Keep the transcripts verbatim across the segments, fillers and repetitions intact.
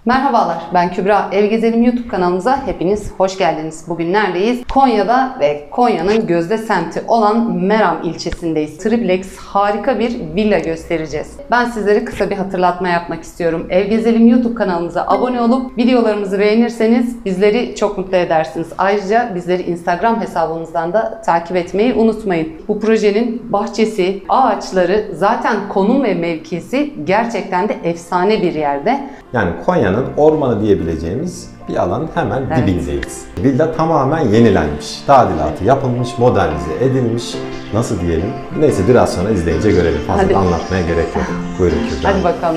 Merhabalar, ben Kübra. Ev Gezelim YouTube kanalımıza hepiniz hoş geldiniz. Bugün neredeyiz? Konya'da ve Konya'nın gözde semti olan Meram ilçesindeyiz. Triplex harika bir villa göstereceğiz. Ben sizlere kısa bir hatırlatma yapmak istiyorum. Ev Gezelim YouTube kanalımıza abone olup videolarımızı beğenirseniz bizleri çok mutlu edersiniz. Ayrıca bizleri Instagram hesabımızdan da takip etmeyi unutmayın. Bu projenin bahçesi, ağaçları, zaten konum ve mevkisi gerçekten de efsane bir yerde. Yani Konya'nın ormanı diyebileceğimiz bir alanın hemen Evet. dibindeyiz. Villa tamamen yenilenmiş, tadilatı yapılmış, modernize edilmiş. Nasıl diyelim? Neyse biraz sonra izleyince görelim. Fazla Hadi. da anlatmaya gerek yok. Buyurun Kübra. Hadi bakalım.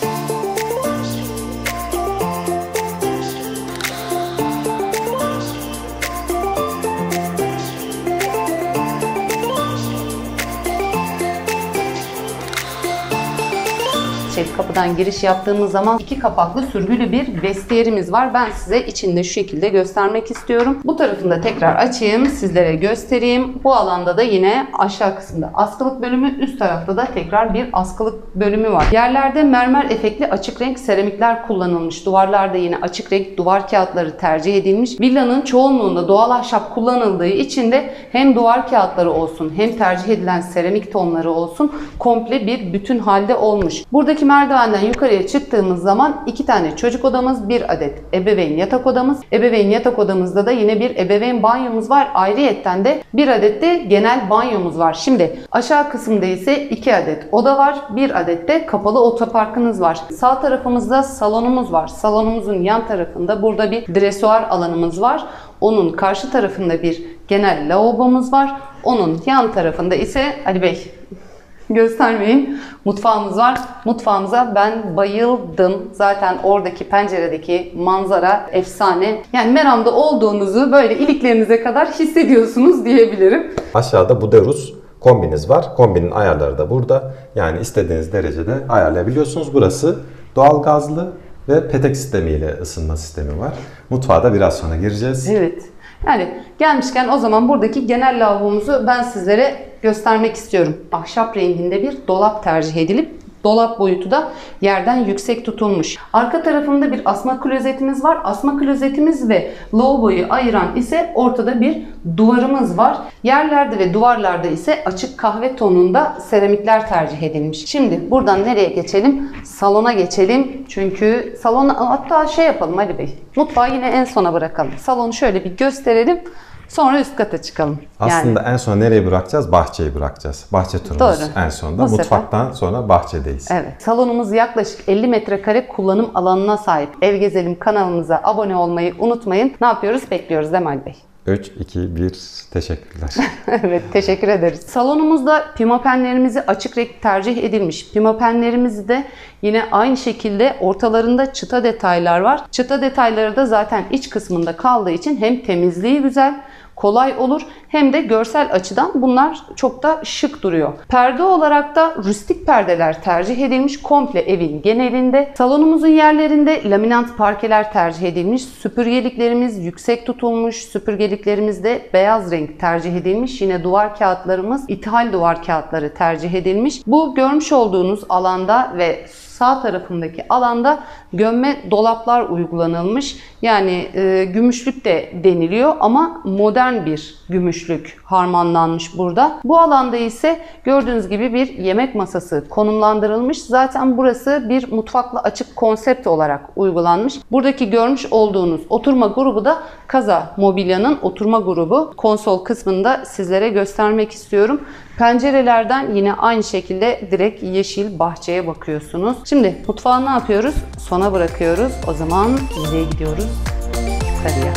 Çelik kapıdan giriş yaptığımız zaman iki kapaklı sürgülü bir vestiyerimiz var. Ben size içinde şu şekilde göstermek istiyorum. Bu tarafını da tekrar açayım, sizlere göstereyim. Bu alanda da yine aşağı kısımda askılık bölümü, üst tarafta da tekrar bir askılık bölümü var. Yerlerde mermer efektli açık renk seramikler kullanılmış. Duvarlarda yine açık renk duvar kağıtları tercih edilmiş. Villanın çoğunluğunda doğal ahşap kullanıldığı için de hem duvar kağıtları olsun hem tercih edilen seramik tonları olsun komple bir bütün halde olmuş. Buradaki merdivenden yukarıya çıktığımız zaman iki tane çocuk odamız, bir adet ebeveyn yatak odamız. Ebeveyn yatak odamızda da yine bir ebeveyn banyomuz var. Ayrıyetten de bir adet de genel banyomuz var. Şimdi aşağı kısımda ise iki adet oda var. Bir adet de kapalı otoparkınız var. Sağ tarafımızda salonumuz var. Salonumuzun yan tarafında burada bir dresuar alanımız var. Onun karşı tarafında bir genel lavabomuz var. Onun yan tarafında ise Ali Bey göstermeyin. Mutfağımız var. Mutfağımıza ben bayıldım. Zaten oradaki penceredeki manzara efsane. Yani Meram'da olduğunuzu böyle iliklerinize kadar hissediyorsunuz diyebilirim. Aşağıda Buderus kombiniz var. Kombinin ayarları da burada. Yani istediğiniz derecede ayarlayabiliyorsunuz. Burası doğalgazlı ve petek sistemiyle ısınma sistemi var. Mutfağa da biraz sonra gireceğiz. Evet. Yani gelmişken o zaman buradaki genel lavabomuzu ben sizlere göstermek istiyorum. Ahşap renginde bir dolap tercih edilip dolap boyutu da yerden yüksek tutulmuş. Arka tarafında bir asma klozetimiz var. Asma klozetimiz ve lavaboyu ayıran ise ortada bir duvarımız var. Yerlerde ve duvarlarda ise açık kahve tonunda seramikler tercih edilmiş. Şimdi buradan nereye geçelim? Salona geçelim. Çünkü salona, hatta şey yapalım Ali Bey. Mutfağı yine en sona bırakalım. Salonu şöyle bir gösterelim. Sonra üst kata çıkalım. Aslında yani en son nereye bırakacağız? Bahçeyi bırakacağız. Bahçe turumuz Doğru. en sonda. Bu Mutfaktan sefer sonra bahçedeyiz. Evet. Salonumuz yaklaşık elli metrekare kullanım alanına sahip. Ev Gezelim kanalımıza abone olmayı unutmayın. Ne yapıyoruz? Bekliyoruz değil mi Ali Bey? üç, iki, bir. Teşekkürler. Evet, teşekkür ederiz. Salonumuzda pimapenlerimizi açık renk tercih edilmiş. Pimapenlerimizi de yine aynı şekilde ortalarında çıta detaylar var. Çıta detayları da zaten iç kısmında kaldığı için hem temizliği güzel, kolay olur hem de görsel açıdan bunlar çok da şık duruyor. Perde olarak da rustik perdeler tercih edilmiş komple evin genelinde. Salonumuzun yerlerinde laminant parkeler tercih edilmiş. Süpürgeliklerimiz yüksek tutulmuş. Süpürgeliklerimiz de beyaz renk tercih edilmiş. Yine duvar kağıtlarımız ithal duvar kağıtları tercih edilmiş. Bu görmüş olduğunuz alanda ve sağ tarafındaki alanda gömme dolaplar uygulanılmış. Yani e, gümüşlük de deniliyor ama modern bir gümüşlük harmanlanmış burada. Bu alanda ise gördüğünüz gibi bir yemek masası konumlandırılmış. Zaten burası bir mutfakla açık konsept olarak uygulanmış. Buradaki görmüş olduğunuz oturma grubu da Kaza Mobilya'nın oturma grubu. Konsol kısmında sizlere göstermek istiyorum. Pencerelerden yine aynı şekilde direkt yeşil bahçeye bakıyorsunuz. Şimdi mutfağı ne yapıyoruz? Sona bırakıyoruz. O zaman nereye gidiyoruz? Yukarıya.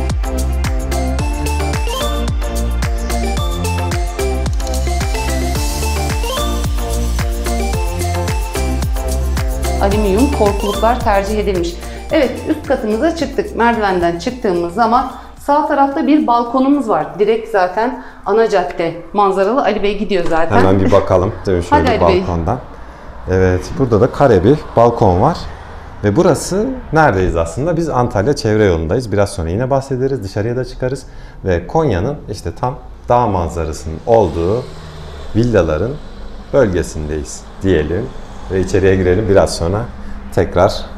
Alüminyum korkuluklar tercih edilmiş. Evet, üst katımıza çıktık. Merdivenden çıktığımız zaman sağ tarafta bir balkonumuz var. Direkt zaten ana cadde manzaralı. Ali Bey gidiyor zaten. Hemen bir bakalım. Şöyle Hadi balkondan. Evet, burada da kare bir balkon var. Ve burası neredeyiz aslında? Biz Antalya çevre yolundayız. Biraz sonra yine bahsederiz. Dışarıya da çıkarız. Ve Konya'nın işte tam dağ manzarasının olduğu villaların bölgesindeyiz diyelim. Ve içeriye girelim. Biraz sonra tekrar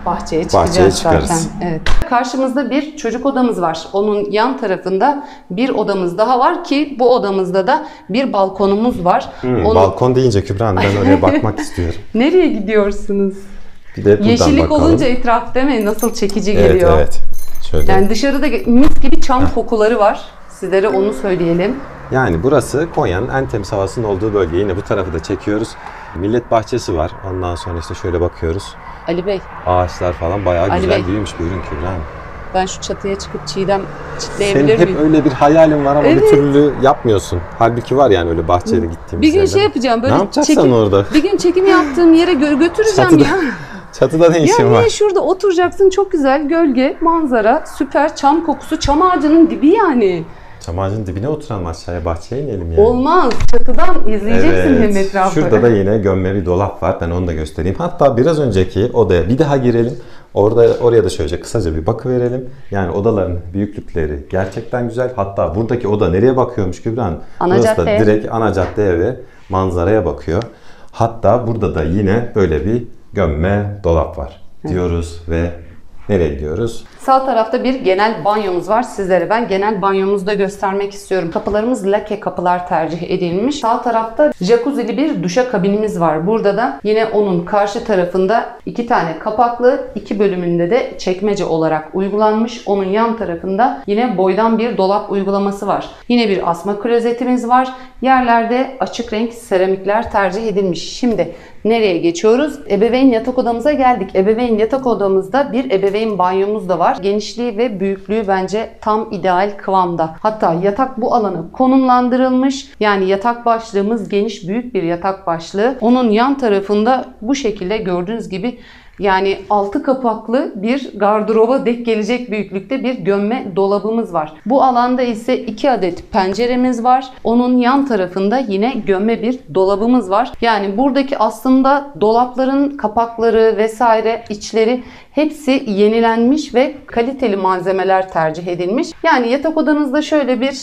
bahçeye çıkacağız Bahçeye çıkarız. zaten. Evet. Karşımızda bir çocuk odamız var. Onun yan tarafında bir odamız daha var ki bu odamızda da bir balkonumuz var. Hmm, Onu... Balkon deyince Kübra Hanım ben oraya bakmak istiyorum. Nereye gidiyorsunuz? Bir de buradan Yeşillik bakalım. olunca etraf değil mi? Nasıl çekici Evet, geliyor. evet. Şöyle. Yani dışarıda mis gibi çam kokuları var. Sizlere onu söyleyelim. Yani burası Konya'nın en temiz havasının olduğu bölge. Yine bu tarafı da çekiyoruz. Millet bahçesi var. Ondan sonra işte şöyle bakıyoruz. Ali Bey, Ağaçlar falan bayağı Ali güzel Bey. büyümüş. Buyurun Kübra Hanım. ben şu çatıya çıkıp çiğdem Senin çitleyebilir hep miyim? öyle bir hayalin var ama Evet. bir türlü yapmıyorsun. Halbuki var yani öyle bahçeye gittiğimiz Bir gün yerler. şey yapacağım böyle Ne yapacaksın çekim, orada? bir gün çekim yaptığım yere gö- götüreceğim Çatıda, ya. çatıda ne Ya işin niye var? şurada oturacaksın, çok güzel gölge, manzara, süper çam kokusu, çam ağacının dibi yani. Çam ağacının dibine oturalım, aşağıya bahçeye inelim yani. Olmaz, çatıdan izleyeceksin hem etrafı. Şurada da yine gömme bir dolap var. Ben onu da göstereyim. Hatta biraz önceki odaya bir daha girelim. Orada oraya da şöyle kısaca bir bakıverelim. Yani odaların büyüklükleri gerçekten güzel. Hatta buradaki oda nereye bakıyormuş Kübra Hanım? Ana Burası da caddeye. direkt ana caddeye ve manzaraya bakıyor. Hatta burada da yine böyle bir gömme dolap var diyoruz ve nereye gidiyoruz? Sağ tarafta bir genel banyomuz var. Sizlere ben genel banyomuzu da göstermek istiyorum. Kapılarımız lake kapılar tercih edilmiş. Sağ tarafta jacuzzi'li bir duşakabinimiz var. Burada da yine onun karşı tarafında iki tane kapaklı, iki bölümünde de çekmece olarak uygulanmış. Onun yan tarafında yine boydan bir dolap uygulaması var. Yine bir asma klozetimiz var. Yerlerde açık renk seramikler tercih edilmiş. Şimdi nereye geçiyoruz? Ebeveyn yatak odamıza geldik. Ebeveyn yatak odamızda bir ebeveyn banyomuz da var. Genişliği ve büyüklüğü bence tam ideal kıvamda. Hatta yatak bu alana konumlandırılmış. Yani yatak başlığımız geniş, büyük bir yatak başlığı. Onun yan tarafında bu şekilde gördüğünüz gibi yani altı kapaklı bir gardıroba denk gelecek büyüklükte bir gömme dolabımız var. Bu alanda ise iki adet penceremiz var. Onun yan tarafında yine gömme bir dolabımız var. Yani buradaki aslında dolapların kapakları vesaire içleri hepsi yenilenmiş ve kaliteli malzemeler tercih edilmiş. Yani yatak odanızda şöyle bir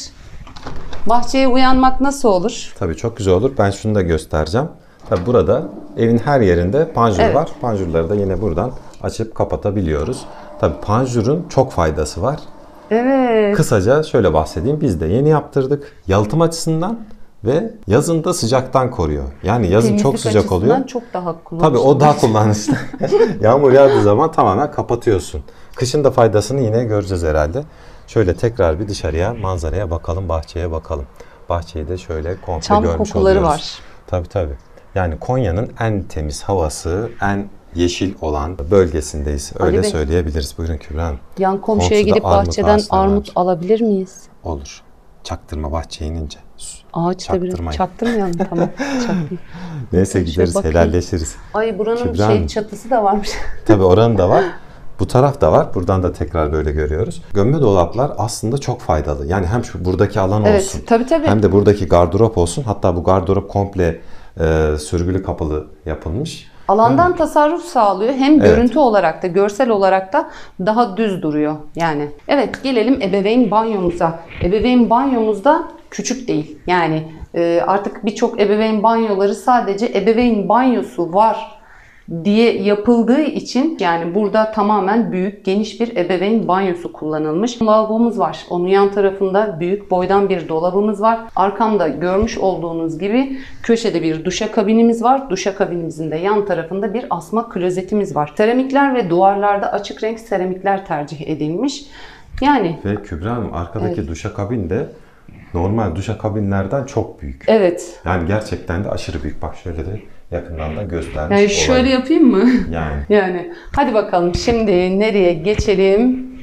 bahçeye uyanmak nasıl olur? Tabii çok güzel olur. Ben şunu da göstereceğim. Tabii burada evin her yerinde panjur Evet. var. Panjurları da yine buradan açıp kapatabiliyoruz. Tabii panjurun çok faydası var. Evet. Kısaca şöyle bahsedeyim. Biz de yeni yaptırdık. Yalıtım açısından ve yazın da sıcaktan koruyor. Yani yazın Temizlik çok sıcak oluyor. açısından çok daha kullanışlı. Tabii o daha kullanışlı. Yağmur yağdığı zaman tamamen kapatıyorsun. Kışın da faydasını yine göreceğiz herhalde. Şöyle tekrar bir dışarıya, manzaraya bakalım, bahçeye bakalım. Bahçeyi de şöyle komple Çam görmüş kokuları oluyoruz. var. Tabii tabii. Yani Konya'nın en temiz havası, en yeşil olan bölgesindeyiz. Öyle Ali Bey. söyleyebiliriz. Buyurun Kübra Hanım. Yan komşuya Komşuda gidip armut bahçeden ağaçları armut var. alabilir miyiz? Olur. Çaktırma bahçeye inince. Sus. Ağaçta bir Çaktırmayın. çaktırmayalım tamam. Çaktım. Neyse Şöyle gideriz, bakayım. helalleşiriz. Ay buranın Kübra şey Hanım. çatısı da varmış. Tabii oranın da var. Bu taraf da var. Buradan da tekrar böyle görüyoruz. Gömme dolaplar aslında çok faydalı. Yani hem şu buradaki alan Evet, olsun. tabii, tabii. Hem de buradaki gardırop olsun. Hatta bu gardırop komple e, sürgülü kapılı yapılmış. Alandan tasarruf sağlıyor. Hem Evet. görüntü olarak da görsel olarak da daha düz duruyor yani. Evet gelelim ebeveyn banyomuza. Ebeveyn banyomuzda küçük değil. Yani e, artık birçok ebeveyn banyoları sadece ebeveyn banyosu var diye yapıldığı için yani burada tamamen büyük geniş bir ebeveyn banyosu kullanılmış. Lavabomuz var. Onun yan tarafında büyük boydan bir dolabımız var. Arkamda görmüş olduğunuz gibi köşede bir duşakabinimiz var. Duşakabinimizin de yan tarafında bir asma klozetimiz var. Seramikler ve duvarlarda açık renk seramikler tercih edilmiş. Yani Ve Kübra Hanım arkadaki Evet. duşakabin de normal duşakabinlerden çok büyük. evet. Yani gerçekten de aşırı büyük. Bak şöyle de yakından da göstermiş Yani şöyle olayım. yapayım mı? Yani. Yani hadi bakalım şimdi nereye geçelim?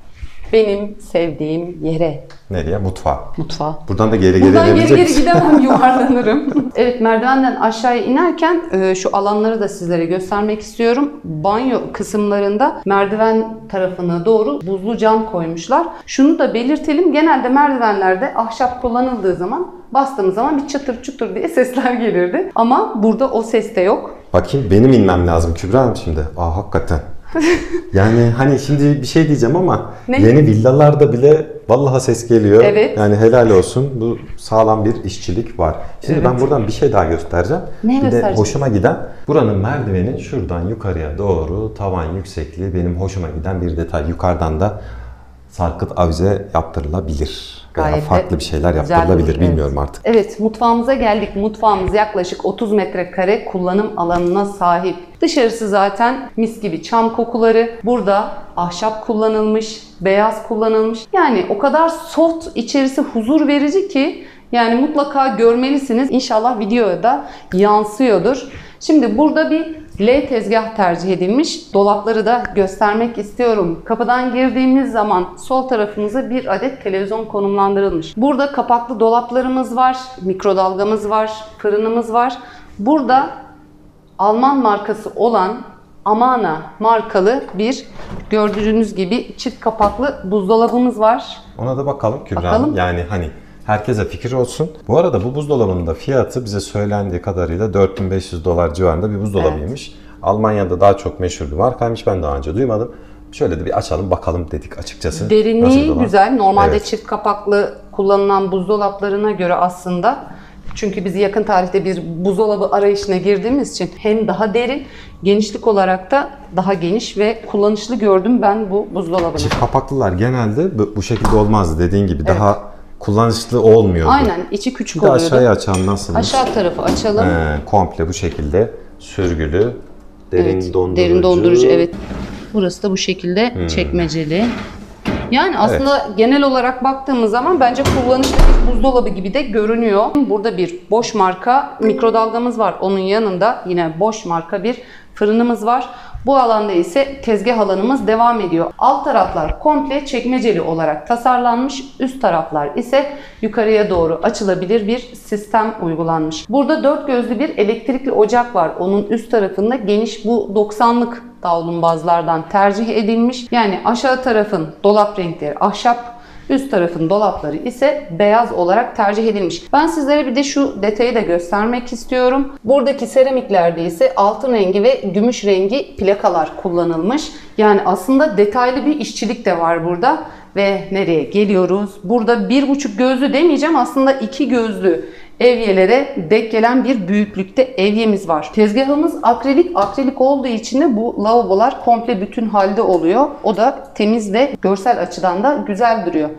Benim sevdiğim yere. Nereye? Mutfağa. Mutfağa. Buradan da geri geri Buradan geri inebilecek geri misin? gidemem, yuvarlanırım. Evet, merdivenden aşağıya inerken e, şu alanları da sizlere göstermek istiyorum. Banyo kısımlarında merdiven tarafına doğru buzlu cam koymuşlar. Şunu da belirtelim. Genelde merdivenlerde ahşap kullanıldığı zaman bastığımız zaman bir çıtır çıtır diye sesler gelirdi. Ama burada o ses de yok. Bakayım benim inmem lazım Kübra Hanım şimdi. Aa hakikaten. Yani hani şimdi bir şey diyeceğim ama Ne? yeni villalarda bile Vallahi ses geliyor. Evet. Yani helal olsun. Bu sağlam bir işçilik var. Şimdi Evet. ben buradan bir şey daha göstereceğim. Ne bir de göstereceksin? hoşuma giden buranın merdiveni şuradan yukarıya doğru tavan yüksekliği benim hoşuma giden bir detay. Yukarıdan da sarkıt avize yaptırılabilir. Veya Gayet de farklı bir şeyler güzel yaptırılabilir. durmuş, Bilmiyorum evet. artık. Evet, mutfağımıza geldik. Mutfağımız yaklaşık otuz metrekare kullanım alanına sahip. Dışarısı zaten mis gibi çam kokuları. Burada ahşap kullanılmış, beyaz kullanılmış. Yani o kadar soft, içerisi huzur verici ki yani mutlaka görmelisiniz. İnşallah videoya da yansıyordur. Şimdi burada bir L tezgah tercih edilmiş. Dolapları da göstermek istiyorum. Kapıdan girdiğimiz zaman sol tarafımıza bir adet televizyon konumlandırılmış. Burada kapaklı dolaplarımız var, mikrodalgamız var, fırınımız var. Burada Alman markası olan Amana markalı bir gördüğünüz gibi çift kapaklı buzdolabımız var. Ona da bakalım Kübra Bakalım. Hanım. Yani hani herkese fikir olsun. Bu arada bu buzdolabının da fiyatı bize söylendiği kadarıyla dört bin beş yüz dolar civarında bir buzdolabıymış. Evet. Almanya'da daha çok meşhur bir markaymış. Ben daha önce duymadım. Şöyle de bir açalım bakalım dedik açıkçası. Derinliği güzel. Normalde evet. çift kapaklı kullanılan buzdolaplarına göre aslında. Çünkü biz yakın tarihte bir buzdolabı arayışına girdiğimiz için hem daha derin, genişlik olarak da daha geniş ve kullanışlı gördüm ben bu buzdolabını. Çift kapaklılar genelde bu şekilde olmazdı dediğin gibi. Evet. Daha kullanışlı olmuyordu. Aynen, içi küçük bir oluyordu. Bir de aşağıya açalım nasılmış? Aşağı tarafı açalım. Ee, komple bu şekilde sürgülü, derin evet, dondurucu. Derin dondurucu, evet. Burası da bu şekilde hmm. çekmeceli. Yani aslında evet. genel olarak baktığımız zaman bence kullanışlı bir buzdolabı gibi de görünüyor. Burada bir Bosch marka mikrodalgamız var. Onun yanında yine Bosch marka bir fırınımız var. Bu alanda ise tezgah alanımız devam ediyor. Alt taraflar komple çekmeceli olarak tasarlanmış. Üst taraflar ise yukarıya doğru açılabilir bir sistem uygulanmış. Burada dört gözlü bir elektrikli ocak var. Onun üst tarafında geniş bu doksanlık davlumbazlardan tercih edilmiş. Yani aşağı tarafın dolap renkleri ahşap, üst tarafın dolapları ise beyaz olarak tercih edilmiş. Ben sizlere bir de şu detayı da göstermek istiyorum. Buradaki seramiklerde ise altın rengi ve gümüş rengi plakalar kullanılmış. Yani aslında detaylı bir işçilik de var burada. Ve nereye geliyoruz? Burada bir buçuk gözlü demeyeceğim, aslında iki gözlü evyelere denk gelen bir büyüklükte evyemiz var. Tezgahımız akrilik. Akrilik olduğu için de bu lavabolar komple bütün halde oluyor. O da temiz ve görsel açıdan da güzel duruyor.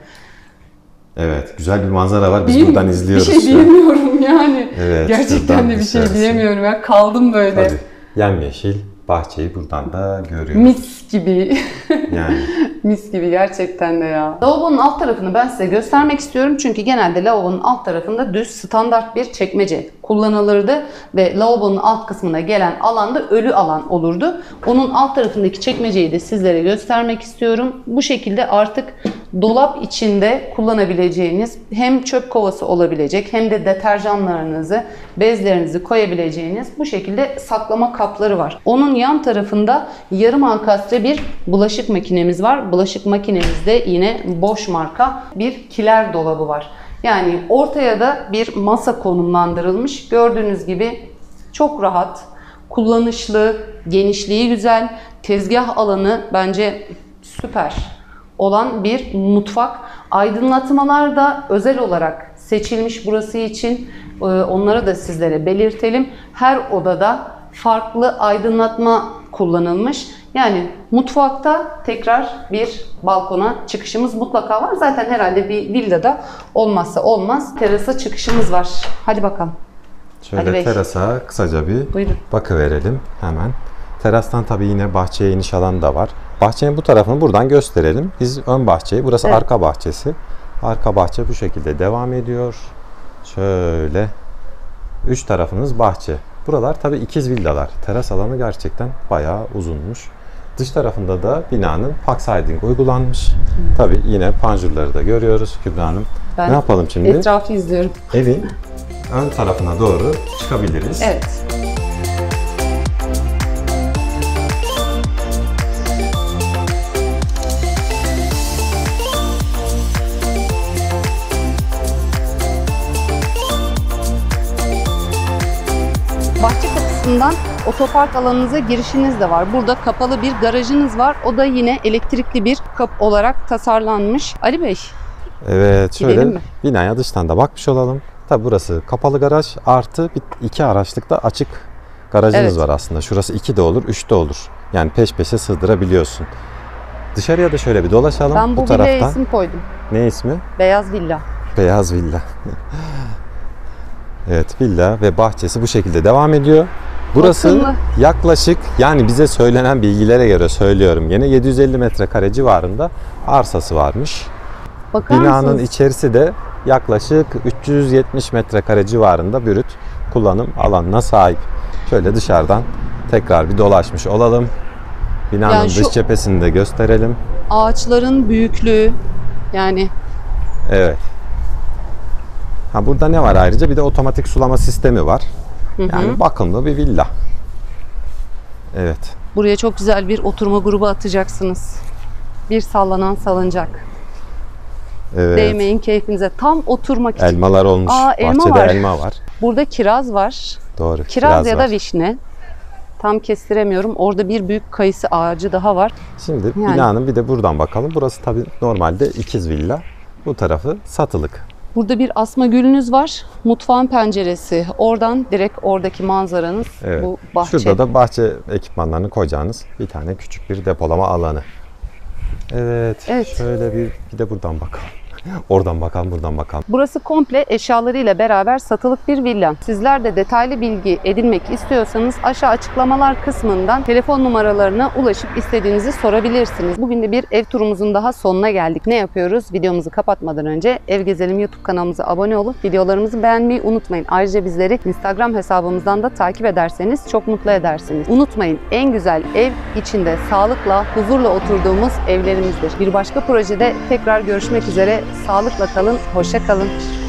Evet, güzel bir manzara var. Biz Değil buradan mi? izliyoruz. Bir şey diyemiyorum yani. Evet, gerçekten de bir şey diyemiyorum. Ya kaldım böyle. Tabii. Yemyeşil bahçeyi buradan da görüyoruz. Mis gibi. Yani. Mis gibi gerçekten de ya. Lavabonun alt tarafını ben size göstermek istiyorum. Çünkü genelde lavabonun alt tarafında düz standart bir çekmece kullanılırdı. Ve lavabonun alt kısmına gelen alanda ölü alan olurdu. Onun alt tarafındaki çekmeceyi de sizlere göstermek istiyorum. Bu şekilde artık dolap içinde kullanabileceğiniz hem çöp kovası olabilecek hem de deterjanlarınızı, bezlerinizi koyabileceğiniz bu şekilde saklama kapları var. Onun yan tarafında yarım ankastre bir bulaşık makinemiz var. Bulaşık makinemizde yine Bosch marka bir kiler dolabı var. Yani ortaya da bir masa konumlandırılmış. Gördüğünüz gibi çok rahat, kullanışlı, genişliği güzel, tezgah alanı bence süper olan bir mutfak. Aydınlatmalar da özel olarak seçilmiş burası için. Onları da sizlere belirtelim. Her odada farklı aydınlatma kullanılmış. Yani mutfakta tekrar bir balkona çıkışımız mutlaka var. Zaten herhalde bir villada olmazsa olmaz terasa çıkışımız var. Hadi bakalım. Şöyle Hadi terasa kısaca bir Buyurun. bakıverelim hemen. Terastan tabii yine bahçeye iniş alanı da var. Bahçenin bu tarafını buradan gösterelim. Biz ön bahçeyi, burası evet. arka bahçesi. Arka bahçe bu şekilde devam ediyor. Şöyle üç tarafınız bahçe. Buralar tabii ikiz villalar. Teras alanı gerçekten bayağı uzunmuş. Dış tarafında da binanın park siding uygulanmış. Hmm. Tabii yine panjurları da görüyoruz Kübra Hanım. Ben ne yapalım şimdi? Etrafı izliyorum. Evin ön tarafına doğru çıkabiliriz. Evet. Bahçe kapısından otopark alanınıza girişiniz de var. Burada kapalı bir garajınız var. O da yine elektrikli bir kapı olarak tasarlanmış. Ali Bey, Evet, şöyle Gidelim mi? binaya dıştan da bakmış olalım. Tabi burası kapalı garaj artı bir, iki araçlık da açık garajınız Evet. var aslında. Şurası iki de olur, üç de olur. Yani peş peşe sığdırabiliyorsun. Dışarıya da şöyle bir dolaşalım. Ben bu, bu villaya taraftan. isim koydum. Ne ismi? Beyaz villa. Beyaz villa. Evet, villa ve bahçesi bu şekilde devam ediyor. Burası Bakımlı. yaklaşık, yani bize söylenen bilgilere göre söylüyorum, yine yedi yüz elli metrekare civarında arsası varmış. Bakar Binanın mısınız? içerisi de yaklaşık üç yüz yetmiş metrekare civarında brüt kullanım alanına sahip. Şöyle dışarıdan tekrar bir dolaşmış olalım. Binanın Yani şu- dış cephesini de gösterelim. Ağaçların büyüklüğü, yani Evet. Ha, burada ne var ayrıca? Bir de otomatik sulama sistemi var. Yani bakımlı bir villa. Evet. buraya çok güzel bir oturma grubu atacaksınız. Bir sallanan salıncak. Evet. Değmeyin keyfinize. Tam oturmak için. Elmalar olmuş. Aa, elma Bahçede var. elma var. Burada kiraz var. Doğru. Kiraz, ya var. da vişne. Tam kestiremiyorum. Orada bir büyük kayısı ağacı daha var. Şimdi Yani- binanın bir de buradan bakalım. Burası tabii normalde ikiz villa. Bu tarafı satılık. Burada bir asma gülünüz var. Mutfağın penceresi. Oradan direkt oradaki manzaranız Evet. bu bahçe. Şurada da bahçe ekipmanlarını koyacağınız bir tane küçük bir depolama alanı. Evet. Evet. Şöyle bir, bir de buradan bakalım. Oradan bakalım, buradan bakalım. Burası komple eşyalarıyla beraber satılık bir villa. Sizler de detaylı bilgi edinmek istiyorsanız aşağı açıklamalar kısmından telefon numaralarına ulaşıp istediğinizi sorabilirsiniz. Bugün de bir ev turumuzun daha sonuna geldik. Ne yapıyoruz? Videomuzu kapatmadan önce Ev Gezelim YouTube kanalımıza abone olup videolarımızı beğenmeyi unutmayın. Ayrıca bizleri Instagram hesabımızdan da takip ederseniz çok mutlu edersiniz. Unutmayın, en güzel ev içinde sağlıkla, huzurla oturduğumuz evlerimizdir. Bir başka projede tekrar görüşmek üzere. Sağlıkla kalın, hoşça kalın.